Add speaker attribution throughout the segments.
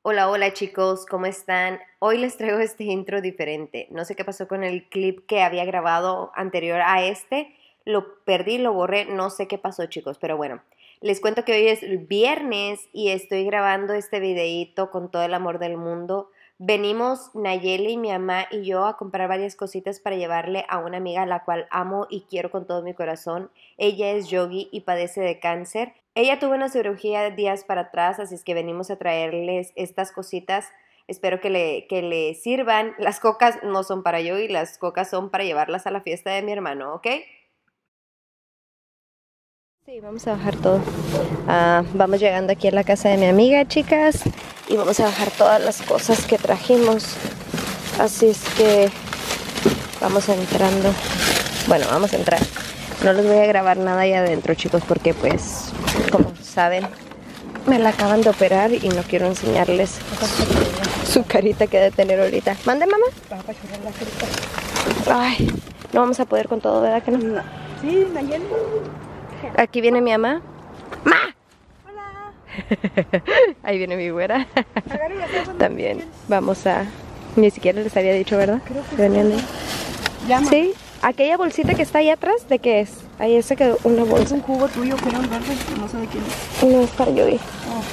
Speaker 1: Hola, hola chicos, ¿cómo están? Hoy les traigo este intro diferente. No sé qué pasó con el clip que había grabado anterior a este. Lo perdí, lo borré, no sé qué pasó chicos, pero bueno. Les cuento que hoy es viernes y estoy grabando este videíto con todo el amor del mundo. Venimos Nayeli, mi mamá y yo a comprar varias cositas para llevarle a una amiga a la cual amo y quiero con todo mi corazón. Ella es Yogi y padece de cáncer. Ella tuvo una cirugía días para atrás, así es que venimos a traerles estas cositas. Espero que le sirvan. Las cocas no son para Yogi, las cocas son para llevarlas a la fiesta de mi hermano, ¿ok? Sí, vamos a bajar todo. Vamos llegando aquí a la casa de mi amiga, chicas, y vamos a bajar todas las cosas que trajimos. Así es que vamos entrando. Bueno, vamos a entrar. No les voy a grabar nada ahí adentro, chicos, porque pues, como saben, me la acaban de operar y no quiero enseñarles su carita que debe tener ahorita. ¿Mande, mamá? Ay, no vamos a poder con todo, ¿verdad que no?
Speaker 2: No. Sí, Nayeli.
Speaker 1: Aquí viene mi mamá. ¡Ma!
Speaker 2: Hola.
Speaker 1: Ahí viene mi güera. También vamos a... Ni siquiera les había dicho, ¿verdad?
Speaker 2: Creo que
Speaker 1: venían ahí.
Speaker 2: Llama.
Speaker 1: Sí, aquella bolsita que está ahí atrás, ¿de qué es? Ahí se quedó una
Speaker 2: Es
Speaker 1: bolsa.
Speaker 2: un jugo tuyo, creo, verde, no sé de quién es.
Speaker 1: No es para Yogi.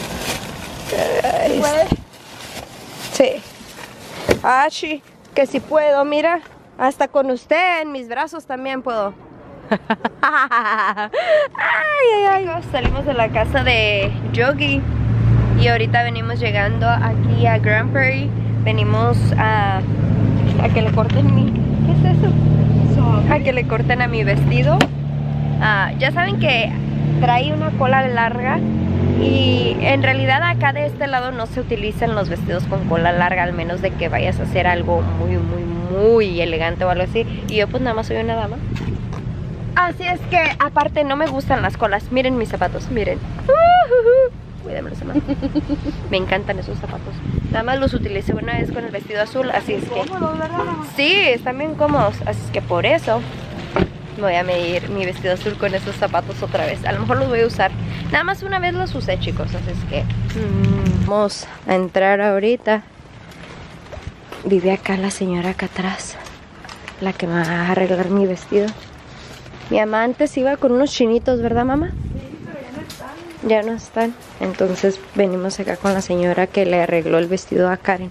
Speaker 1: Ay, sí. Ah, sí, que si puedo, mira. Hasta con usted en mis brazos también puedo. Ay, ay, ay. Chicos, salimos de la casa de Yogi y ahorita venimos llegando aquí a Grand Prairie. Venimos a que le corten mi... ¿Qué es eso? A que le corten a mi vestido. Ya saben que trae una cola larga y en realidad acá de este lado no se utilizan los vestidos con cola larga, al menos de que vayas a hacer algo muy elegante o algo así. Y yo pues nada más soy una dama. Así es que aparte no me gustan las colas. Miren mis zapatos, miren. Cuídamelo, mamá. Me encantan esos zapatos. Nada más los utilicé una vez con el vestido azul, así es que... Sí, están bien cómodos, así es que por eso voy a medir mi vestido azul con esos zapatos otra vez. A lo mejor los voy a usar. Nada más una vez los usé, chicos, así es que... Vamos a entrar ahorita. Vive acá la señora acá atrás, la que me va a arreglar mi vestido. Mi mamá antes iba con unos chinitos, ¿verdad, mamá?
Speaker 2: Sí, pero ya no están.
Speaker 1: Ya no están. Entonces venimos acá con la señora que le arregló el vestido a Karen.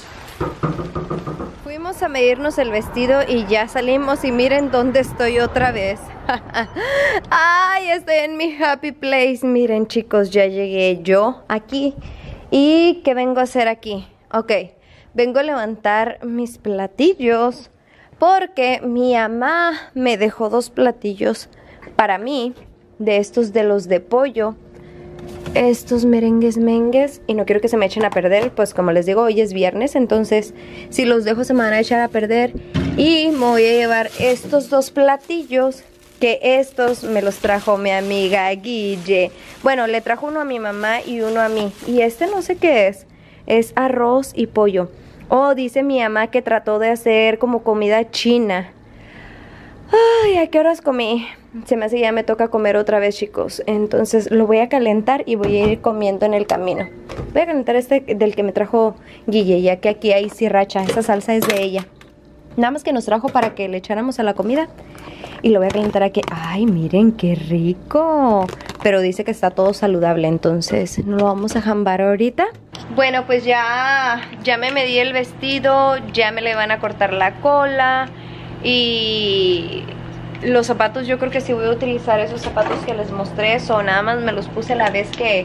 Speaker 1: Fuimos a medirnos el vestido y ya salimos y miren dónde estoy otra vez. Ay, estoy en mi happy place. Miren, chicos, ya llegué yo aquí. ¿Y qué vengo a hacer aquí? Ok, vengo a levantar mis platillos porque mi mamá me dejó 2 platillos para mí, de estos de los de pollo. Estos merengues y no quiero que se me echen a perder, pues como les digo, hoy es viernes, entonces si los dejo se me van a echar a perder. Y me voy a llevar estos 2 platillos, que estos me los trajo mi amiga Guille. Bueno, le trajo uno a mi mamá y uno a mí. Y este no sé qué es arroz y pollo. Oh, dice mi mamá que trató de hacer como comida china. Ay, ¿a qué horas comí? Se me hace que ya me toca comer otra vez, chicos. Entonces lo voy a calentar y voy a ir comiendo en el camino. Voy a calentar este del que me trajo Guille, ya que aquí hay sriracha. Esa salsa es de ella. Nada más que nos trajo para que le echáramos a la comida. Y lo voy a calentar aquí. Ay, miren qué rico. Pero dice que está todo saludable, entonces no lo vamos a jambar ahorita. Bueno, pues ya me medí el vestido. Ya me le van a cortar la cola. Y los zapatos, yo creo que sí voy a utilizar esos zapatos que les mostré. O nada más me los puse la vez que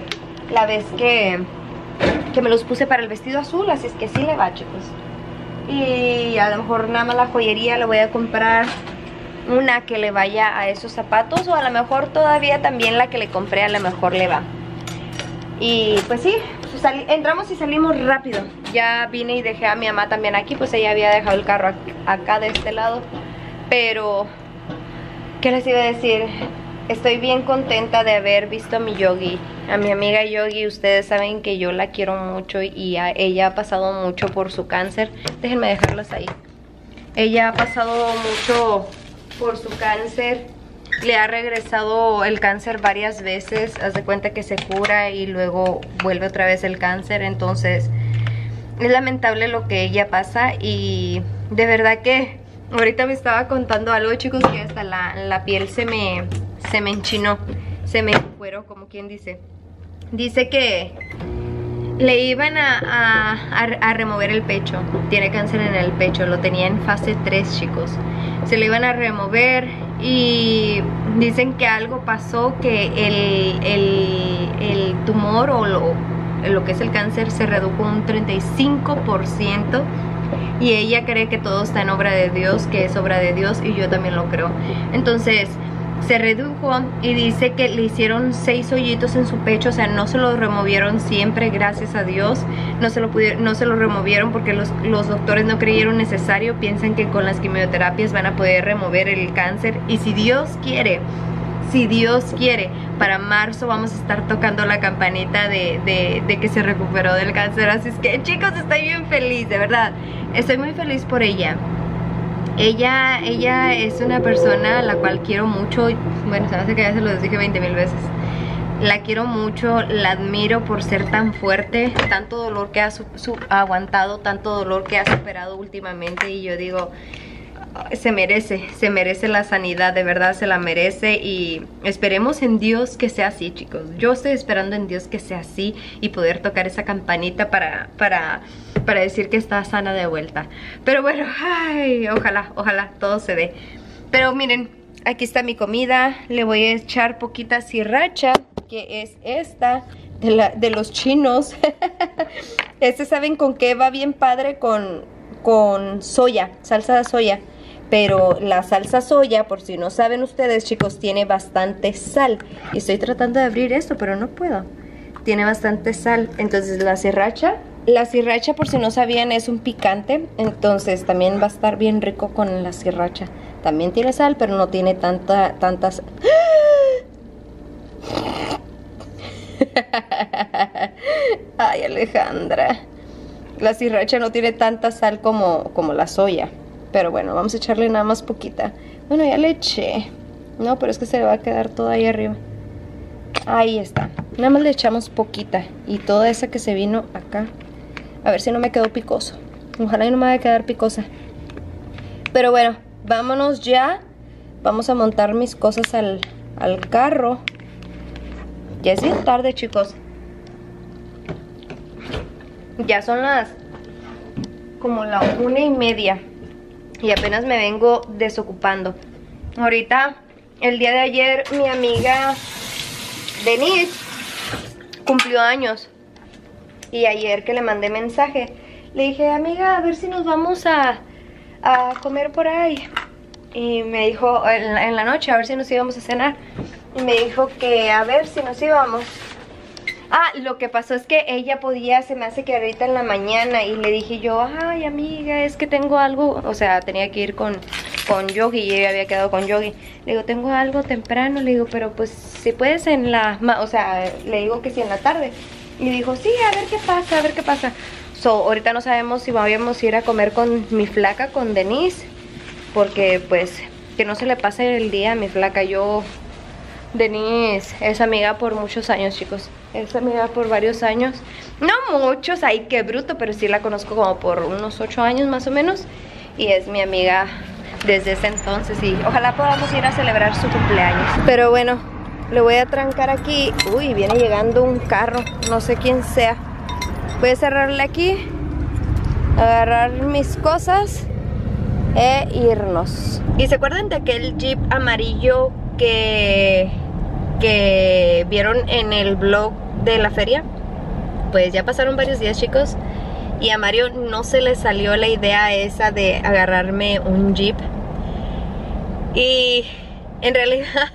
Speaker 1: me los puse para el vestido azul. Así es que sí le va, chicos. Y a lo mejor nada más la joyería le voy a comprar una que le vaya a esos zapatos. O a lo mejor todavía también la que le compré a lo mejor le va. Y pues sí, entramos y salimos rápido. Ya vine y dejé a mi mamá también aquí, pues ella había dejado el carro acá de este lado. Pero, ¿qué les iba a decir? Estoy bien contenta de haber visto a mi Yogi, a mi amiga Yogi. Ustedes saben que yo la quiero mucho y ella ha pasado mucho por su cáncer. Déjenme dejarlas ahí. Ella ha pasado mucho por su cáncer. Le ha regresado el cáncer varias veces. Haz de cuenta que se cura y luego vuelve otra vez el cáncer. Entonces es lamentable lo que ella pasa y de verdad que ahorita me estaba contando algo, chicos, que hasta la piel se me enchinó, se me encueró, como quien dice. Dice que le iban a remover el pecho. Tiene cáncer en el pecho, lo tenía en fase 3, chicos. Se le iban a remover y dicen que algo pasó, que el tumor o lo que es el cáncer se redujo un 35%. Y ella cree que todo está en obra de Dios, que es obra de Dios, y yo también lo creo. Entonces se redujo y dice que le hicieron 6 hoyitos en su pecho. O sea, no se lo removieron siempre, gracias a Dios. No se lo removieron porque los doctores no creyeron necesario. Piensan que con las quimioterapias van a poder remover el cáncer. Y si Dios quiere, para marzo vamos a estar tocando la campanita de que se recuperó del cáncer. Así es que, chicos, estoy bien feliz, de verdad. Estoy muy feliz por ella. Ella es una persona a la cual quiero mucho. Bueno, se me hace que ya se lo dije 20,000 veces. La quiero mucho, la admiro por ser tan fuerte, tanto dolor que ha aguantado, tanto dolor que ha superado últimamente. Y yo digo, se merece la sanidad, de verdad se la merece. Y esperemos en Dios que sea así, chicos. Yo estoy esperando en Dios que sea así y poder tocar esa campanita para decir que está sana de vuelta. Pero bueno, ay, ojalá todo se dé. Pero miren, aquí está mi comida. Le voy a echar poquita sriracha, que es esta de los chinos. ¿Saben con qué va bien padre? Con soya, salsa de soya. Pero la salsa soya, por si no saben ustedes, chicos, tiene bastante sal. Y estoy tratando de abrir esto, pero no puedo. Tiene bastante sal. Entonces la sriracha, por si no sabían, es un picante. Entonces también va a estar bien rico con la sriracha. También tiene sal, pero no tiene tantas. Ay, Alejandra. La sriracha no tiene tanta sal como la soya. Pero bueno, vamos a echarle nada más poquita. Bueno, ya le eché. No, pero es que se le va a quedar toda ahí arriba. Ahí está. Nada más le echamos poquita. Y toda esa que se vino acá. A ver si no me quedó picoso. Ojalá y no me vaya a quedar picosa. Pero bueno, vámonos ya. Vamos a montar mis cosas al carro. Ya es bien tarde, chicos. Ya son como la 1:30. Y apenas me vengo desocupando. Ahorita, el día de ayer, mi amiga Denise cumplió años. Y ayer que le mandé mensaje, le dije, amiga, a ver si nos vamos a comer por ahí. Y me dijo, en la noche, a ver si nos íbamos a cenar. Y me dijo que a ver si nos íbamos. Ah, lo que pasó es que ella podía, se me hace que ahorita en la mañana. Y le dije yo, ay amiga, es que tengo algo. O sea, tenía que ir con Yogi y ella había quedado con Yogi. Le digo, tengo algo temprano. Le digo, pero pues si puedes en la... O sea, le digo que sí en la tarde. Y dijo, sí, a ver qué pasa. So, ahorita no sabemos si vamos a ir a comer con mi flaca, con Denise. Porque pues, que no se le pase el día a mi flaca. Denise es amiga por muchos años, chicos. Es amiga por varios años. No muchos, ay, qué bruto, pero sí la conozco como por unos 8 años más o menos. Y es mi amiga desde ese entonces. Y ojalá podamos ir a celebrar su cumpleaños. Pero bueno, le voy a trancar aquí. Uy, viene llegando un carro. No sé quién sea. Voy a cerrarle aquí, agarrar mis cosas e irnos. ¿Y se acuerdan de aquel Jeep amarillo que vieron en el vlog de la feria? Pues ya pasaron varios días, chicos, y a Mario no se le salió la idea esa de agarrarme un Jeep. Y en realidad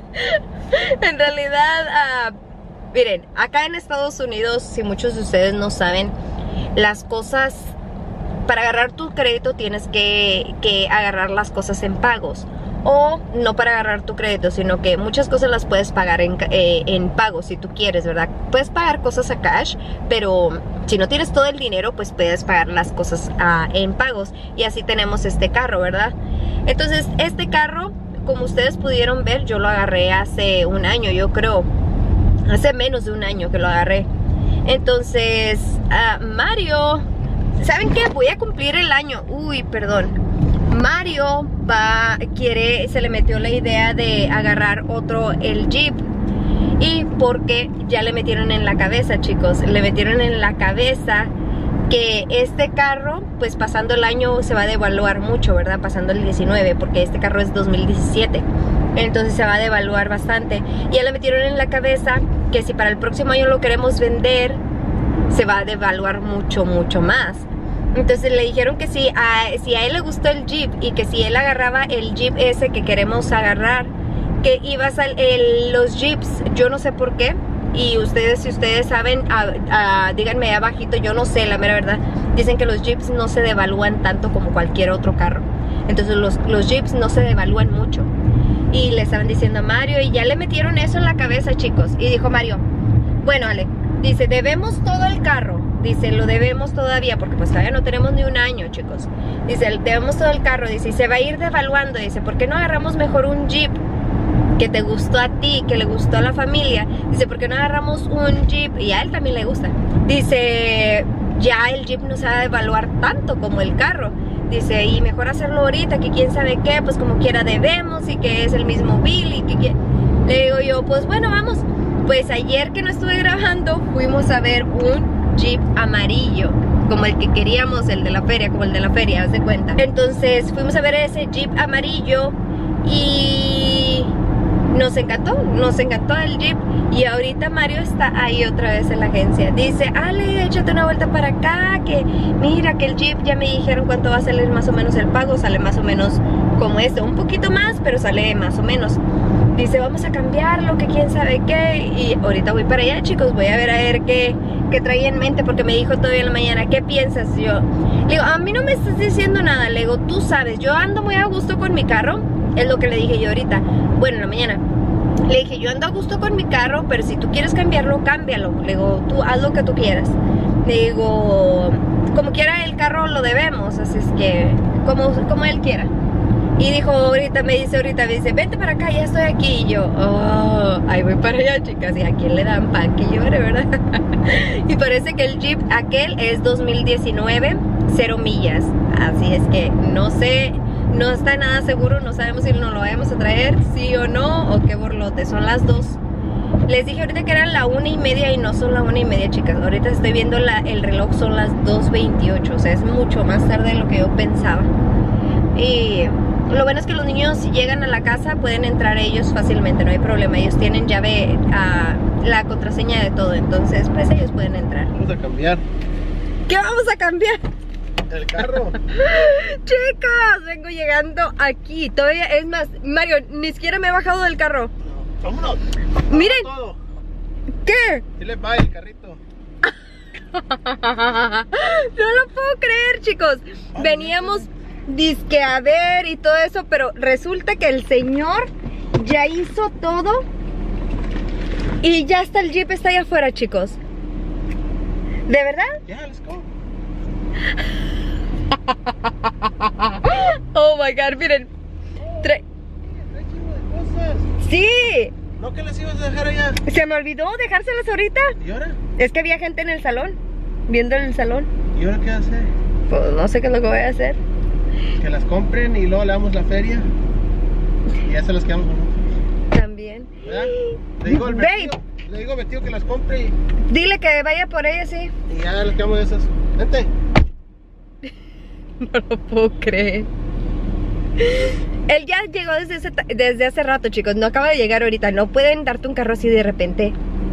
Speaker 1: miren, acá en Estados Unidos, si muchos de ustedes no saben, las cosas, para agarrar tu crédito tienes que agarrar las cosas en pagos. O no para agarrar tu crédito, sino que muchas cosas las puedes pagar en pagos si tú quieres, ¿verdad? Puedes pagar cosas a cash, pero si no tienes todo el dinero, pues puedes pagar las cosas en pagos. Y así tenemos este carro, ¿verdad? Entonces, este carro, como ustedes pudieron ver, yo lo agarré hace un año, yo creo. Hace menos de un año que lo agarré. Entonces, Mario ¿saben qué? Voy a cumplir el año. Uy, perdón. Mario se le metió la idea de agarrar el Jeep. Y porque ya le metieron en la cabeza, chicos, le metieron en la cabeza que este carro, pues pasando el año se va a devaluar mucho, ¿verdad? Pasando el 19, porque este carro es 2017. Entonces se va a devaluar bastante. Y ya le metieron en la cabeza que si para el próximo año lo queremos vender, se va a devaluar mucho, mucho más. Entonces le dijeron que si a él le gustó el Jeep y que si él agarraba el Jeep ese que queremos agarrar, que iba a salir los Jeeps, yo no sé por qué. Y ustedes, si ustedes saben, díganme ahí abajito, yo no sé, la mera verdad. Dicen que los Jeeps no se devalúan tanto como cualquier otro carro. Entonces los Jeeps no se devalúan mucho. Y le estaban diciendo a Mario y ya le metieron eso en la cabeza, chicos. Y dijo Mario, bueno, Ale, dice, debemos todo el carro. Dice, lo debemos todavía porque pues todavía no tenemos ni un año, chicos. Dice, debemos todo el carro. Dice, y se va a ir devaluando. Dice, ¿por qué no agarramos mejor un Jeep que te gustó a ti, que le gustó a la familia? Dice, ¿por qué no agarramos un Jeep? Y a él también le gusta. Dice, ya el Jeep no se va a devaluar tanto como el carro. Dice, y mejor hacerlo ahorita, que quién sabe qué, pues como quiera debemos, y que es el mismo bill, y que le digo yo, pues bueno, vamos. Pues ayer que no estuve grabando, fuimos a ver un Jeep amarillo, como el que queríamos, el de la feria, como el de la feria, haz de cuenta. Entonces fuimos a ver ese Jeep amarillo y nos encantó el Jeep. Y ahorita Mario está ahí otra vez en la agencia. Dice, Ale, échate una vuelta para acá, que mira que el Jeep ya me dijeron cuánto va a salir más o menos el pago. Sale más o menos como este, un poquito más, pero sale más o menos. Dice, vamos a cambiarlo, que quién sabe qué. Y ahorita voy para allá, chicos, voy a ver qué trae en mente, porque me dijo todavía en la mañana, ¿qué piensas? Yo le digo, a mí no me estás diciendo nada. Le digo, tú sabes, yo ando muy a gusto con mi carro. Es lo que le dije yo ahorita. Bueno, en la mañana le dije, yo ando a gusto con mi carro, pero si tú quieres cambiarlo, cámbialo. Le digo, tú haz lo que tú quieras. Le digo, como quiera el carro lo debemos, así es que como él quiera. Y dijo, me dice, vente para acá, ya estoy aquí. Y yo, ahí voy para allá, chicas. ¿Y a quién le dan pan que llore, verdad? Y parece que el Jeep aquel es 2019, 0 millas. Así es que no sé, no está nada seguro, no sabemos si nos lo vamos a traer, sí o no, o qué borlote. Son las 2. Les dije ahorita que eran la 1:30 y no son la 1:30, chicas. Ahorita estoy viendo el reloj, son las 2:28. O sea, es mucho más tarde de lo que yo pensaba. Y lo bueno es que los niños, si llegan a la casa, pueden entrar ellos fácilmente, no hay problema. Ellos tienen llave, la contraseña de todo, entonces pues ellos pueden entrar.
Speaker 3: Vamos a cambiar.
Speaker 1: ¿Qué vamos a cambiar?
Speaker 3: El carro.
Speaker 1: Chicos, vengo llegando aquí. Todavía, es más, Mario, ni siquiera me he bajado del carro.
Speaker 3: Vámonos.
Speaker 1: Miren.
Speaker 3: Todo.
Speaker 1: ¿Qué?
Speaker 3: Dile bye el carrito.
Speaker 1: No lo puedo creer, chicos. Veníamos disque a ver y todo eso, pero resulta que el señor ya hizo todo y ya está, el Jeep está allá afuera, chicos. ¿De verdad?
Speaker 3: Yeah, let's go.
Speaker 1: Oh my God, miren.
Speaker 3: Trae chingo de cosas.
Speaker 1: Sí.
Speaker 3: ¿No que las ibas a dejar allá?
Speaker 1: Se me olvidó dejárselas ahorita.
Speaker 3: ¿Y ahora?
Speaker 1: Es que había gente en el salón, viendo en el salón.
Speaker 3: ¿Y ahora qué hacer?
Speaker 1: Pues no sé qué es lo que voy a hacer.
Speaker 3: Que las compren y luego le damos la feria y ya se las quedamos con nosotros.
Speaker 1: También.
Speaker 3: ¿Verdad? Le digo al Betío que las compre y
Speaker 1: Dile que vaya por ella, sí.
Speaker 3: ya las quedamos de esas. Vente.
Speaker 1: No lo puedo creer. Él ya llegó desde hace rato, chicos. No acaba de llegar ahorita. No pueden darte un carro así de repente.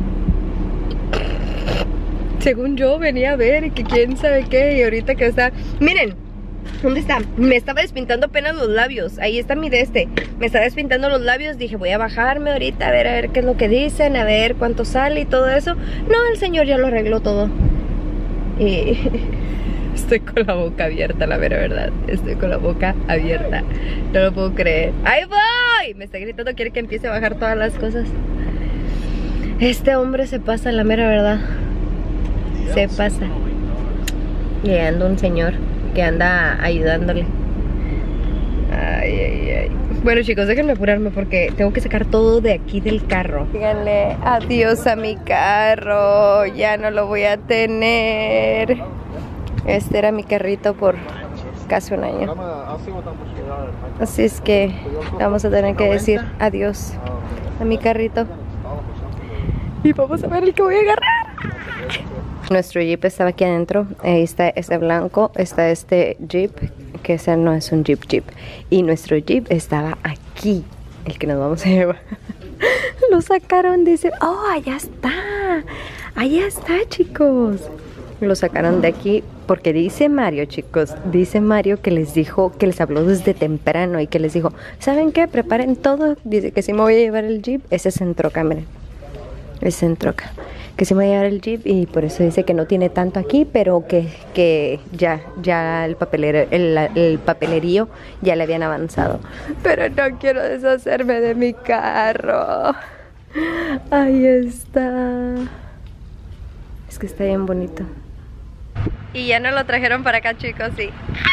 Speaker 1: Según yo venía a ver y que quién sabe qué. Y ahorita que está... Miren, ¿dónde está? Me estaba despintando apenas los labios. Ahí está mi me estaba despintando los labios. Dije, voy a bajarme ahorita a ver qué es lo que dicen, a ver cuánto sale y todo eso. No, el señor ya lo arregló todo. Y estoy con la boca abierta, la mera verdad. Estoy con la boca abierta. No lo puedo creer. ¡Ahí voy! Me está gritando, quiere que empiece a bajar todas las cosas. Este hombre se pasa, la mera verdad. Se pasa. Llegando un señor que anda ayudándole. Ay, ay, ay. Bueno, chicos, déjenme apurarme porque tengo que sacar todo de aquí del carro. Díganle adiós a mi carro. Ya no lo voy a tener. Este era mi carrito por casi un año. Así es que vamos a tener que decir adiós a mi carrito. Y vamos a ver el que voy a agarrar. Nuestro Jeep estaba aquí adentro. Ahí está este blanco. Está este Jeep, que ese no es un Jeep. Y nuestro Jeep estaba aquí, el que nos vamos a llevar. Lo sacaron, dice, oh, allá está. Allá está, chicos. Lo sacaron de aquí porque dice Mario, chicos, dice Mario que les dijo, que les habló desde temprano y que les dijo, ¿saben qué? Preparen todo. Dice que si me voy a llevar el Jeep, ese es en troca, miren. Es en troca. Que si me voy a llevar el Jeep y por eso dice que no tiene tanto aquí, pero que ya el papelerío ya le habían avanzado. Pero no quiero deshacerme de mi carro. Ahí está. Es que está bien bonito. Y ya nos lo trajeron para acá, chicos, sí.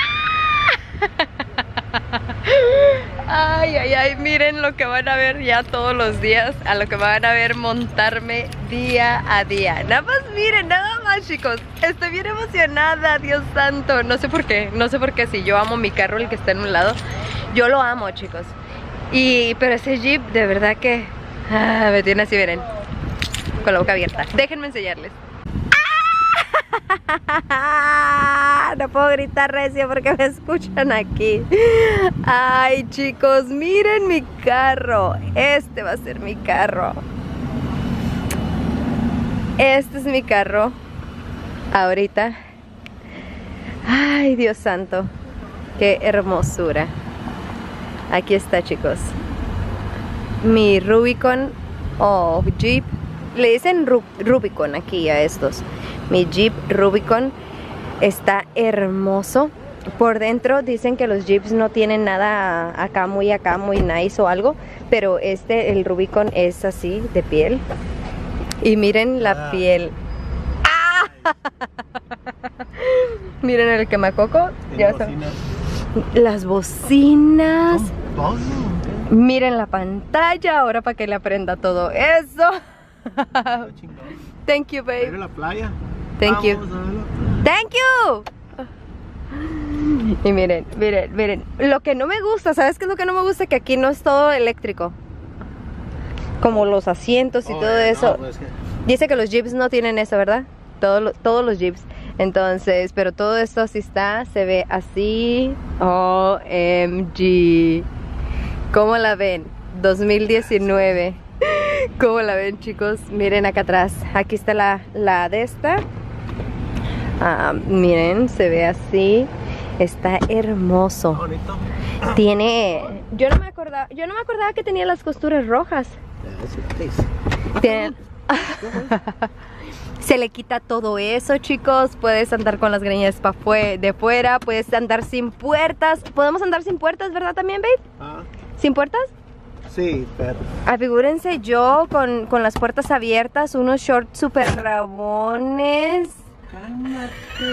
Speaker 1: Ay, ay, ay, miren lo que van a ver ya todos los días, a lo que van a ver montarme día a día. Nada más, miren, nada más, chicos. Estoy bien emocionada, Dios santo. No sé por qué, si yo amo mi carro, el que está en un lado. Yo lo amo, chicos. Pero ese Jeep, de verdad que me tiene así, miren, con la boca abierta. Déjenme enseñarles. No puedo gritar recio porque me escuchan aquí. Ay, chicos, miren mi carro. Este va a ser mi carro. Este es mi carro ahorita. Ay, Dios santo, qué hermosura. Aquí está, chicos, mi Rubicon o Jeep. Le dicen Rubicon aquí a estos. Mi Jeep Rubicon está hermoso. Por dentro dicen que los Jeeps no tienen nada acá muy nice o algo, pero el Rubicon es así, de piel. Y miren la piel. ¡Ah! Miren el quemacoco. Ya las bocinas. Miren la pantalla. Ahora para que le aprenda todo eso. Thank you, babe.
Speaker 3: La playa.
Speaker 1: Thank you. Thank you. Y miren, miren, miren. Lo que no me gusta, ¿sabes qué es lo que no me gusta? Que aquí no es todo eléctrico. Como los asientos y todo eso.
Speaker 3: Pues que...
Speaker 1: Dice que los Jeeps no tienen eso, ¿verdad? Todos los Jeeps. Entonces, pero todo esto sí está, se ve así. OMG. ¿Cómo la ven? 2019. ¿Cómo la ven, chicos? Miren acá atrás. Aquí está la de esta. Miren, se ve así. Está hermoso.
Speaker 3: Bonito.
Speaker 1: Tiene... Yo no me acordaba que tenía las costuras rojas. Se le quita todo eso, chicos. Puedes andar con las greñas de fuera. Puedes andar sin puertas. Podemos andar sin puertas, ¿verdad también, babe? ¿Sin puertas?
Speaker 3: Sí, pero...
Speaker 1: Figúrense yo con las puertas abiertas, unos shorts super rabones.
Speaker 3: ¡Cálmate!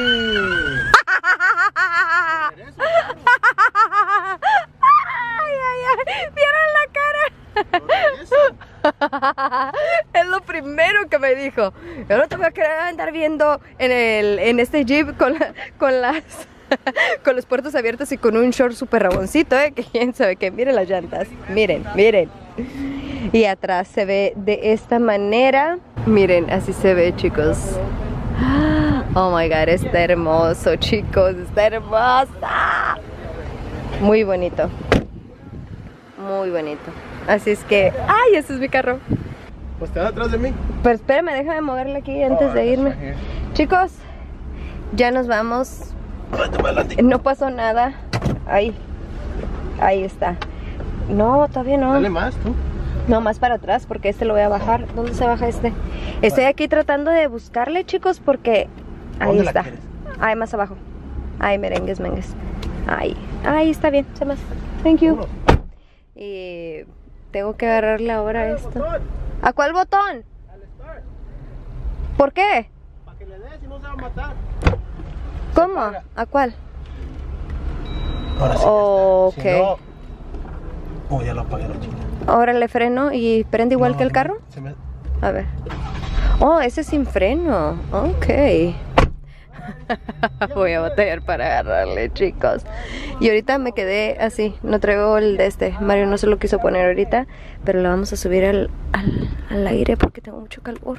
Speaker 1: Ay, ay, ay. ¿Vieron la cara? Es lo primero que me dijo. Yo no te voy a querer andar viendo en este Jeep con las puertas abiertas y con un short super raboncito, que quién sabe qué. Miren las llantas, miren, miren. Y atrás se ve de esta manera. Miren, así se ve, chicos. Oh my god, está hermoso, chicos. Está hermosa. Muy bonito. Muy bonito. Así es que... ¡Ay, ese es mi carro!
Speaker 3: Pues te vas atrás de mí.
Speaker 1: Pero espérame, déjame moverle aquí antes de irme. Chicos, ya nos vamos. No pasó nada. Ahí está. No, todavía no.
Speaker 3: Dale más, tú.
Speaker 1: No, más para atrás porque este lo voy a bajar. ¿Dónde se baja este? Estoy aquí tratando de buscarle, chicos, porque... Ahí está. Ahí más abajo. Ahí, merengues. Ahí está bien. Se más. Thank you. Y tengo que agarrarle ahora esto. ¿A cuál botón?
Speaker 3: Al start.
Speaker 1: ¿Por qué?
Speaker 3: Para que le des y no se va a matar.
Speaker 1: ¿Cómo? ¿A cuál?
Speaker 3: Ahora sí.
Speaker 1: Ok.
Speaker 3: Si no... Oh, ya lo apagué la chica.
Speaker 1: Ahora le freno y prende igual que el carro.
Speaker 3: Se me...
Speaker 1: A ver. Oh, ese es sin freno. Ok. Voy a batallar para agarrarle, chicos. Y ahorita me quedé así, no traigo el de este. Mario no se lo quiso poner ahorita, pero lo vamos a subir al aire porque tengo mucho calor.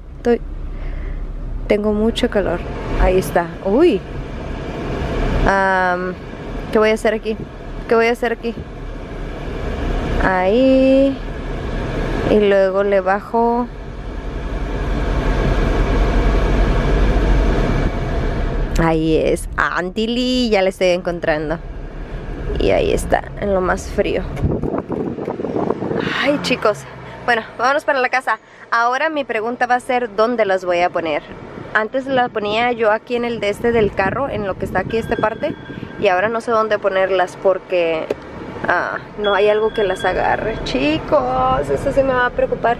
Speaker 1: Tengo mucho calor. Ahí está. Uy. ¿Qué voy a hacer aquí? ¿Qué voy a hacer aquí? Ahí. Y luego le bajo. Ahí es. Antili, ya le estoy encontrando. Y ahí está, en lo más frío. Ay, chicos. Bueno, vámonos para la casa. Ahora mi pregunta va a ser ¿dónde las voy a poner? Antes las ponía yo aquí en el de este del carro, en lo que está aquí esta parte. Y ahora no sé dónde ponerlas porque no hay algo que las agarre. Chicos, eso sí me va a preocupar.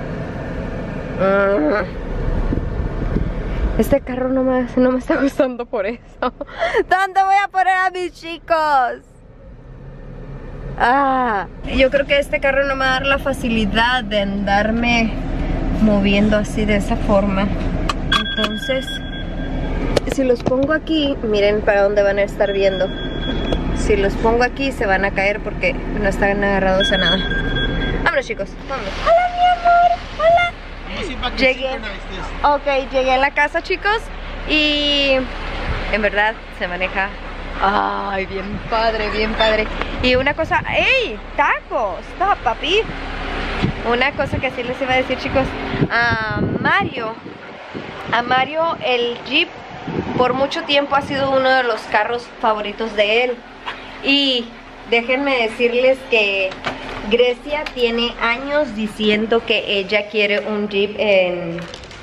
Speaker 1: Este carro no me está gustando por eso. ¿Dónde voy a poner a mis chicos? Yo creo que este carro no me va a dar la facilidad de andarme moviendo así de esa forma. Entonces, si los pongo aquí, miren para dónde van a estar viendo. Si los pongo aquí se van a caer porque no están agarrados a nada. Vámonos, chicos, vámonos. Hola, mi amor, hola. Llegué. Ok, llegué a la casa, chicos. Y en verdad se maneja. Ay, bien padre, bien padre. Y una cosa, ¡ey! ¡Tacos! ¡Stop, papi! Una cosa que sí les iba a decir, chicos. A Mario el Jeep por mucho tiempo ha sido uno de los carros favoritos de él. Y déjenme decirles que Grecia tiene años diciendo que ella quiere un Jeep en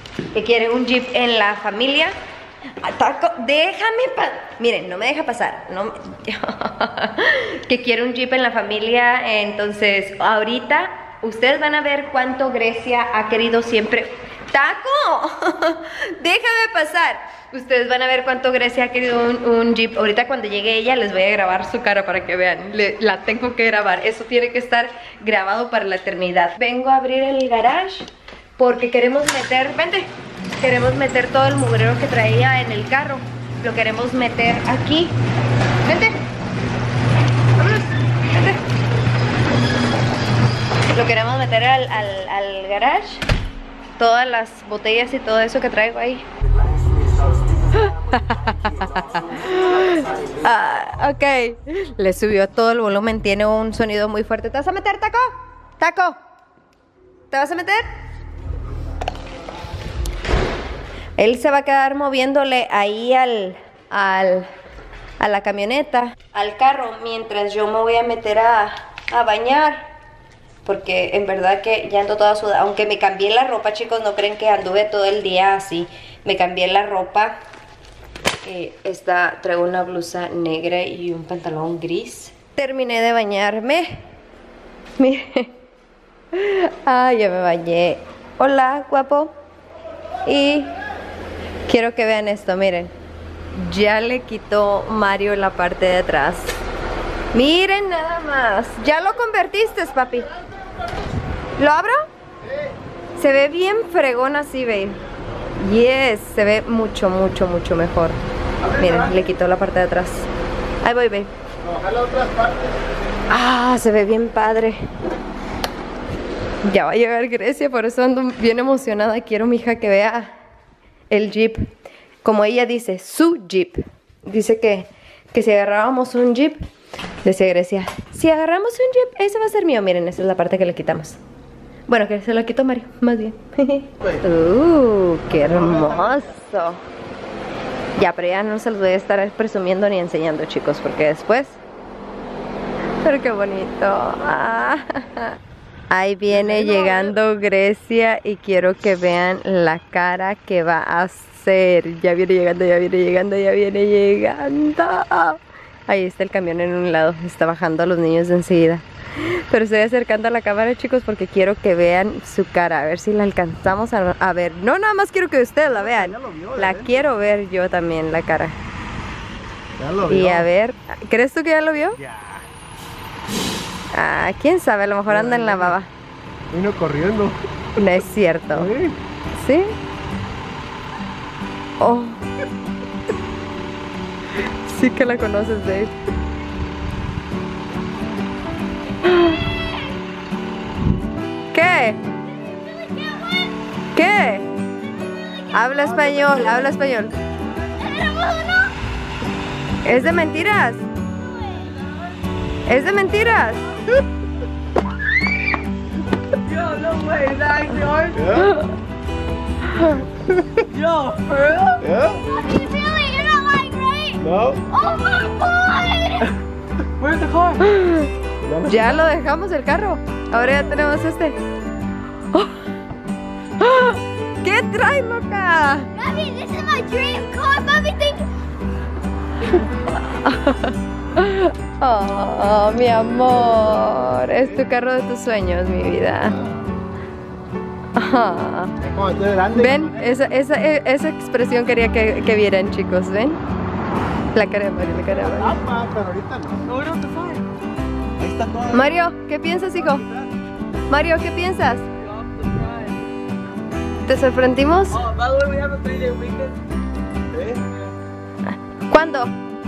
Speaker 1: la familia. Taco, déjame miren, no me deja pasar. No, que quiere un Jeep en la familia. Entonces, ahorita ustedes van a ver cuánto Grecia ha querido siempre. ¡Taco! Déjame pasar. Ustedes van a ver cuánto Grecia ha querido un Jeep. Ahorita cuando llegue ella les voy a grabar su cara para que vean. La tengo que grabar. Eso tiene que estar grabado para la eternidad. Vengo a abrir el garage porque queremos meter... Vente. Queremos meter todo el mugrero que traía en el carro. Lo queremos meter aquí. Vente. Vámonos. Vente. Lo queremos meter al garage. Todas las botellas y todo eso que traigo ahí. Ok. Le subió todo el volumen. Tiene un sonido muy fuerte. ¿Te vas a meter, Taco? ¿Taco? ¿Te vas a meter? Él se va a quedar moviéndole ahí a la camioneta, al carro, mientras yo me voy a meter a bañar. Porque en verdad que ya ando toda sudada. Aunque me cambié la ropa, chicos, no creen que anduve todo el día así. Me cambié la ropa. Traigo una blusa negra y un pantalón gris. Terminé de bañarme. Miren. Ya me bañé. Hola, guapo. Y quiero que vean esto, miren. Ya le quitó Mario la parte de atrás. Miren nada más. Ya lo convertiste, papi. ¿Lo abro? Se ve bien fregón así, babe. Yes, se ve mucho, mucho, mucho mejor. Miren, le quitó la parte de atrás. Ahí voy, babe. Se ve bien padre. Ya va a llegar Grecia, por eso ando bien emocionada. Quiero, mi hija, que vea el Jeep. Como ella dice, su Jeep. Dice que si agarrábamos un Jeep, decía Grecia, si agarramos un Jeep, ese va a ser mío. Miren, esa es la parte que le quitamos. Bueno, que se lo quitó Mario, más bien. ¡Qué hermoso! Ya, pero ya no se los voy a estar presumiendo ni enseñando, chicos, porque después... Pero qué bonito. Ahí viene llegando Grecia y quiero que vean la cara que va a hacer. Ya viene llegando, ya viene llegando, ya viene llegando. Ahí está el camión en un lado, está bajando a los niños de enseguida. Pero estoy acercando a la cámara, chicos, porque quiero que vean su cara. A ver si la alcanzamos a ver. No, nada más quiero que ustedes la vean. La quiero ver yo también, la cara.
Speaker 3: Ya lo vio.
Speaker 1: Y a ver, ¿crees tú que ya lo vio?
Speaker 3: Ya.
Speaker 1: Quién sabe, a lo mejor anda en la baba.
Speaker 3: Vino corriendo.
Speaker 1: No es cierto.
Speaker 3: ¿Sí?
Speaker 1: ¿Sí? Oh. Sí que la conoces, Dave. ¿Qué? ¿Qué? Habla español, habla español. ¿Es de mentiras? ¿Es de mentiras?
Speaker 2: Yo, no way, is that actually ours?
Speaker 3: Yeah.
Speaker 2: Yo, for real?
Speaker 3: Yeah.
Speaker 4: Mommy, really? You're not lying, right?
Speaker 3: No.
Speaker 4: Oh my god!
Speaker 2: Where's the car?
Speaker 1: Ya lo dejamos el carro. Ahora ya tenemos este. ¡Oh! ¡Oh! ¿Qué trae, loca?
Speaker 4: Mommy, this is my dream car. Mommy, think.
Speaker 1: Oh, mi amor. Es tu carro de tus sueños, mi vida. Ah.
Speaker 3: Como estoy grande.
Speaker 1: Ven, esa expresión quería que vieran, chicos. ¿Ven? La cara de Mario, la cara de Mario.
Speaker 3: Ah, pero ahorita no.
Speaker 2: No, we don't have to find.
Speaker 3: Ahí está todo.
Speaker 1: Mario, ¿qué piensas, hijo? Mario, ¿qué piensas?
Speaker 2: You're off the ride.
Speaker 1: ¿Te sorprendimos?
Speaker 2: Oh, by the way, we have a 3-day weekend.
Speaker 3: ¿Sí?
Speaker 1: ¿Cuándo?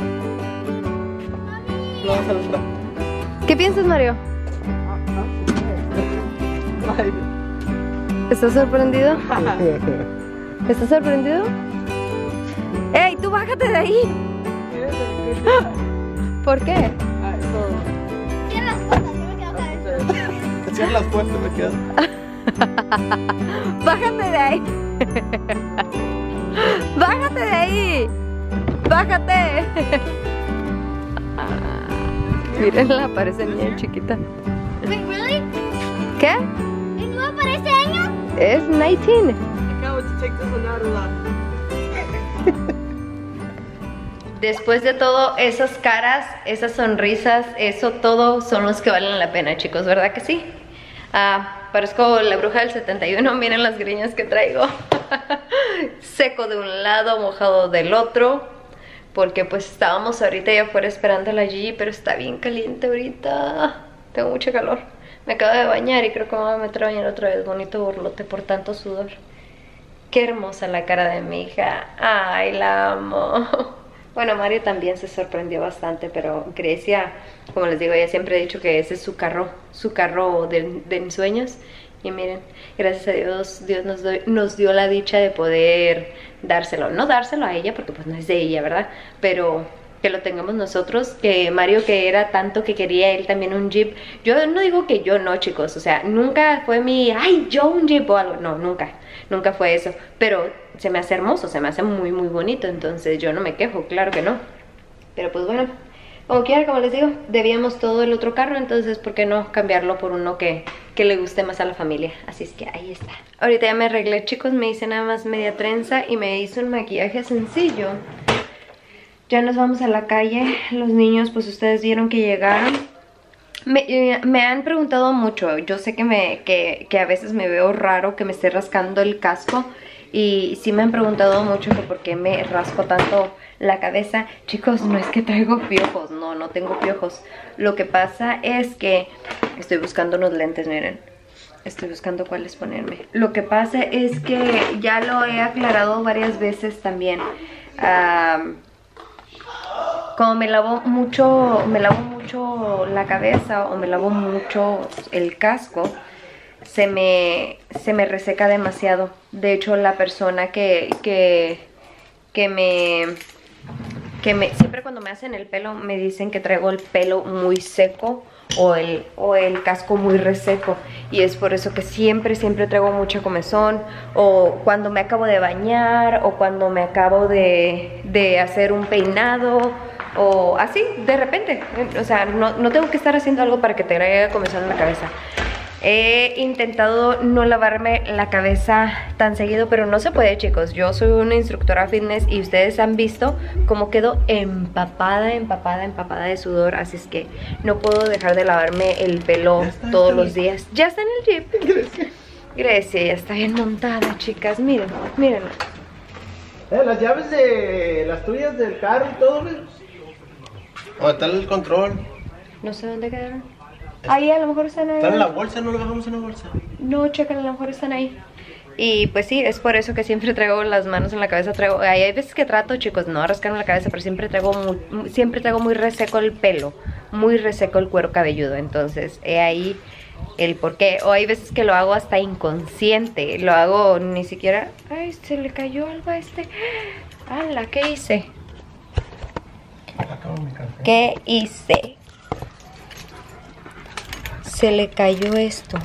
Speaker 2: No, vamos a la
Speaker 1: ¿Qué piensas, Mario? ¿Estás sorprendido? ¿Estás sorprendido? ¡Ey, tú bájate de ahí! ¿Por qué?
Speaker 4: Cierra las puertas, yo me quedo acá.
Speaker 3: Cierra las puertas, me quedo.
Speaker 1: ¡Bájate de ahí! ¡Bájate de ahí! ¡Bájate! Mírenla, parece niña chiquita.
Speaker 4: Wait, really?
Speaker 1: ¿Qué?
Speaker 4: ¿Es nuevo para este año?
Speaker 1: Es 19.
Speaker 2: I can't wait to take this one out of the
Speaker 1: Después de todo, esas caras, esas sonrisas, eso todo son los que valen la pena, chicos, ¿verdad que sí? Parezco la bruja del 71, miren las greñas que traigo. Seco de un lado, mojado del otro. Porque pues estábamos ahorita allá afuera esperando a la Gigi, pero está bien caliente ahorita. Tengo mucho calor. Me acabo de bañar y creo que me voy a meter a bañar otra vez. Bonito burlote por tanto sudor. Qué hermosa la cara de mi hija. Ay, la amo. Bueno, Mario también se sorprendió bastante, pero Grecia, como les digo, ella siempre ha dicho que ese es su carro de ensueños. Y miren, gracias a Dios, Dios nos dio la dicha de poder dárselo. No dárselo a ella, porque pues no es de ella, ¿verdad? Pero que lo tengamos nosotros, que Mario, que era tanto que quería él también un Jeep. Yo no digo que yo no, chicos, o sea, nunca fue mi, ay, yo un Jeep o algo. No, nunca fue eso. Pero se me hace hermoso, se me hace muy, muy bonito, entonces yo no me quejo, claro que no. Pero pues bueno, como quiera, como les digo, debíamos todo el otro carro, entonces ¿por qué no cambiarlo por uno que le guste más a la familia? Así es que ahí está. Ahorita ya me arreglé, chicos, me hice nada más media trenza y me hice un maquillaje sencillo. Ya nos vamos a la calle. Los niños, pues ustedes vieron que llegaron. Me han preguntado mucho. Yo sé que a veces me veo raro que me esté rascando el casco. Y sí me han preguntado mucho que por qué me rasco tanto la cabeza. Chicos, no es que traigo piojos. No tengo piojos. Lo que pasa es que estoy buscando unos lentes, miren. Estoy buscando cuáles ponerme. Lo que pasa es que ya lo he aclarado varias veces también. Como me lavo mucho la cabeza o me lavo mucho el casco, se me reseca demasiado. De hecho, la persona que siempre cuando me hacen el pelo me dicen que traigo el pelo muy seco o el casco muy reseco, y es por eso que siempre traigo mucha comezón, o cuando me acabo de bañar o cuando me acabo de hacer un peinado o así de repente. O sea, no tengo que estar haciendo algo para que te traiga comezón en la cabeza. He intentado no lavarme la cabeza tan seguido, pero no se puede, chicos. Yo soy una instructora fitness y ustedes han visto cómo quedo empapada de sudor. Así es que no puedo dejar de lavarme el pelo todos los días. Ya está en el Jeep. Grecia ya está bien montada, chicas. Miren.
Speaker 3: Las llaves de las tuyas del carro y todo, ¿ves? ¿Dónde está el control?
Speaker 1: No sé dónde quedaron. Ahí a lo mejor están ahí.
Speaker 3: ¿Están en la bolsa? ¿No lo bajamos en la bolsa?
Speaker 1: No, checan, a lo mejor están ahí. Y pues sí, es por eso que siempre traigo las manos en la cabeza. Hay veces que trato, chicos, no a rascarme la cabeza, pero siempre traigo muy reseco el pelo, muy reseco el cuero cabelludo. Entonces, he ahí el por qué. O hay veces que lo hago hasta inconsciente. Lo hago ni siquiera... Ay, se le cayó algo a este. ¡Hala! ¿Qué hice? ¿Qué hice? Se le cayó esto.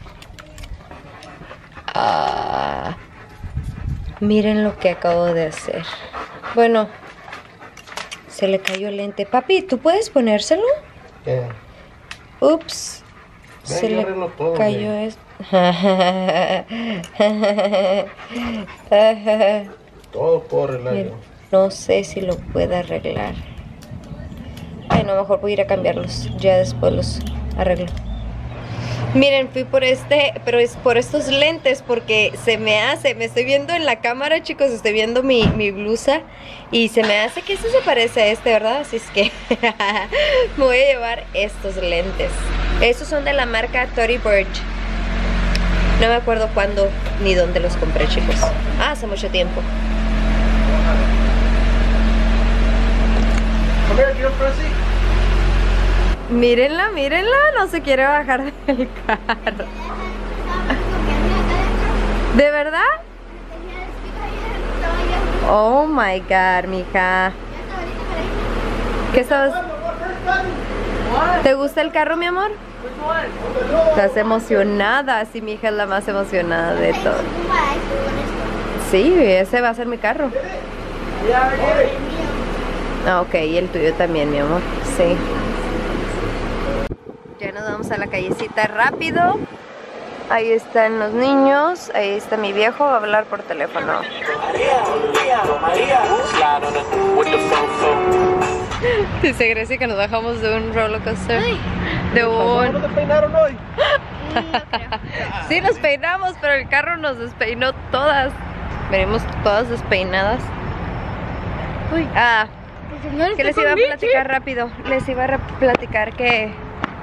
Speaker 1: Miren lo que acabo de hacer. Bueno, se le cayó el lente. Papi, ¿tú puedes ponérselo?
Speaker 3: ¿Qué?
Speaker 1: Ups. Se le cayó esto.
Speaker 3: Todo por el aire.
Speaker 1: No sé si lo puedo arreglar. Ay, no, mejor voy a ir a cambiarlos. Ya después los arreglo. Miren, fui por pero es por estos lentes porque me estoy viendo en la cámara, chicos, estoy viendo mi blusa y se me hace que se parece a este, ¿verdad? Así es que me voy a llevar estos lentes. Estos son de la marca Tory Burch. No me acuerdo cuándo ni dónde los compré, chicos. Hace mucho tiempo. Mírenla, mírenla, no se quiere bajar del carro. ¿De verdad? Oh my God, mija. ¿Qué estabas? ¿Te gusta el carro, mi amor? Estás emocionada. Sí, mi hija es la más emocionada de todo. Sí, ese va a ser mi carro. Ah, ok, y el tuyo también, mi amor. Sí. Ya nos vamos a la callecita rápido. Ahí están los niños. Ahí está mi viejo, va a hablar por teléfono. Dice Grecia que nos bajamos de un roller coaster. De un...
Speaker 3: ¿No te peinaron hoy?
Speaker 1: Sí, nos peinamos, pero el carro nos despeinó todas. Venimos todas despeinadas. Uy. Que les iba a platicar rápido. Les iba a platicar que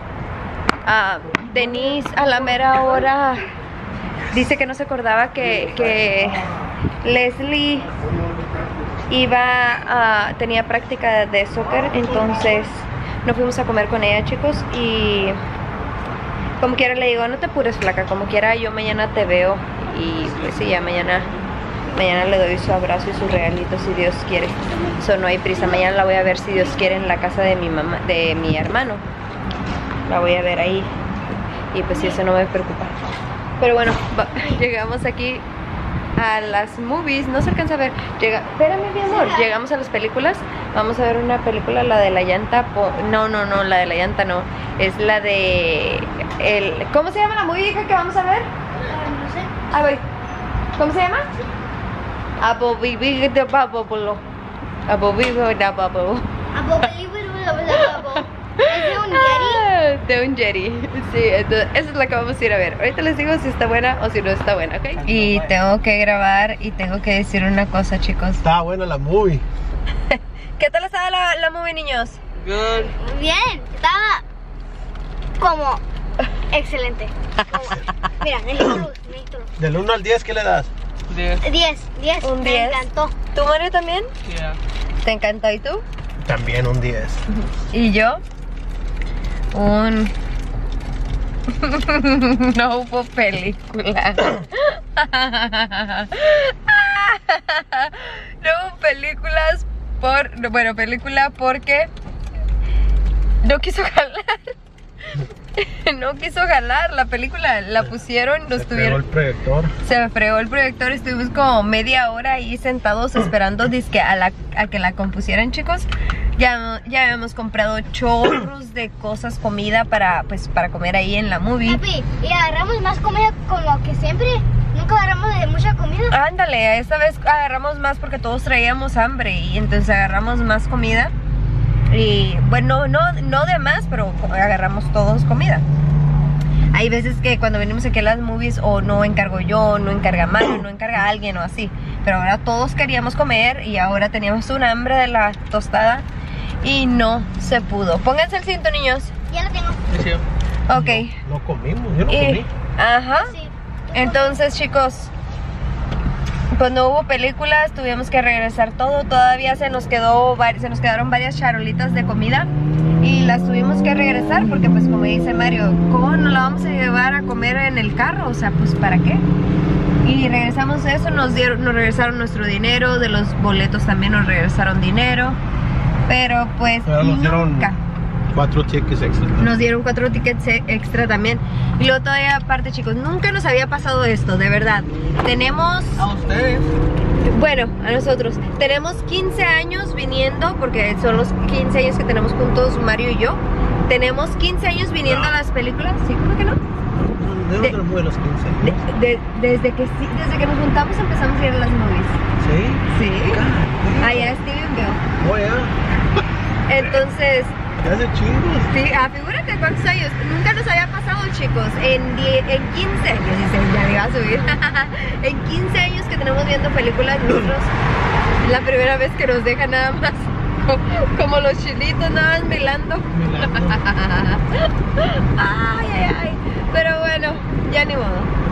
Speaker 1: Denise a la mera hora dice que no se acordaba que Leslie tenía práctica de soccer, entonces no fuimos a comer con ella, chicos, y como quiera le digo, no te apures, flaca, como quiera yo mañana te veo, y pues sí, ya mañana le doy su abrazo y su regalito si Dios quiere. No hay prisa, mañana la voy a ver si Dios quiere en la casa de mi mamá, de mi hermano. La voy a ver ahí. Y pues sí, eso no me preocupa. Pero bueno, llegamos aquí a las movies. No se alcanza a ver. Espérame, mi amor. Llegamos a las películas. Vamos a ver una película, la de la llanta. No, la de la llanta no. Es la de... ¿Cómo se llama la movie que vamos a ver?
Speaker 4: No sé.
Speaker 1: A ver. ¿Cómo se llama? Abobibi de Babolo. Abobibi de Babolo.
Speaker 4: ¿Es de un Yeti?
Speaker 1: De un Yeti. Sí, entonces esa es la que vamos a ir a ver. Ahorita les digo si está buena o si no está buena, ¿ok? Y tengo que grabar y tengo que decir una cosa, chicos.
Speaker 3: Está buena la movie.
Speaker 1: ¿Qué tal estaba la movie, niños?
Speaker 2: Good.
Speaker 4: Bien, estaba como excelente. Mira, necesito luz.
Speaker 3: Del 1 al 10, ¿qué le das?
Speaker 2: 10.
Speaker 4: 10.
Speaker 1: Un
Speaker 4: Me
Speaker 1: 10.
Speaker 4: encantó.
Speaker 1: ¿Tú, Mario, también?
Speaker 2: Yeah.
Speaker 1: ¿Te encantó? ¿Y tú?
Speaker 3: También un 10.
Speaker 1: ¿Y yo? No hubo película. No hubo películas película porque no quiso jalar. No quiso jalar la película, la pusieron, nos tuvieron. Se me fregó el proyector, estuvimos como media hora ahí sentados esperando dizque a que la compusieran, chicos. Ya habíamos comprado chorros de cosas, comida para comer ahí en la movie.
Speaker 4: Papi, y agarramos más comida como que siempre. Nunca agarramos de mucha comida.
Speaker 1: Ándale, esta vez agarramos más porque todos traíamos hambre y entonces agarramos más comida. Y bueno, no de más, pero agarramos todos comida. Hay veces que cuando venimos aquí a las movies o no encargo yo, no encarga Mario, no encarga alguien o así. Pero ahora todos queríamos comer y ahora teníamos un hambre de la tostada y no se pudo. Pónganse el cinto, niños.
Speaker 4: Ya lo tengo.
Speaker 2: Sí.
Speaker 1: Ok.
Speaker 3: No comimos, yo no comí.
Speaker 1: Ajá.
Speaker 4: Sí.
Speaker 1: Entonces, chicos, pues no hubo películas, tuvimos que regresar todo. Todavía se nos quedaron varias charolitas de comida y las tuvimos que regresar porque pues como dice Mario, ¿cómo nos la vamos a llevar a comer en el carro? O sea, pues ¿para qué? Y regresamos eso, nos regresaron nuestro dinero, de los boletos también nos regresaron dinero, pero pues
Speaker 3: nos dieron
Speaker 1: nunca.
Speaker 3: 4 tickets extra.
Speaker 1: Nos dieron 4 tickets extra también. Y luego todavía aparte, chicos, nunca nos había pasado esto, de verdad. Tenemos...
Speaker 2: A ustedes.
Speaker 1: Bueno, a nosotros. Tenemos 15 años viniendo, porque son los 15 años que tenemos juntos Mario y yo. Tenemos 15 años viniendo a las películas. ¿Sí? ¿Cómo que no?
Speaker 3: ¿De dónde fue los 15 años?
Speaker 1: Desde que nos juntamos empezamos a ir a las movies.
Speaker 3: ¿Sí?
Speaker 1: Sí.
Speaker 3: God,
Speaker 1: Allá Stephenville.
Speaker 3: oh, yeah.
Speaker 1: Entonces...
Speaker 3: Hace chingos.
Speaker 1: Sí, figúrate cuántos años. Nunca nos había pasado, chicos. En 15 años, dice, ya le iba a subir. En 15 años que tenemos viendo películas nosotros, la primera vez que nos dejan nada más como los chilitos, nada más milando. Ay, ay, ay. Pero bueno, ya ni modo.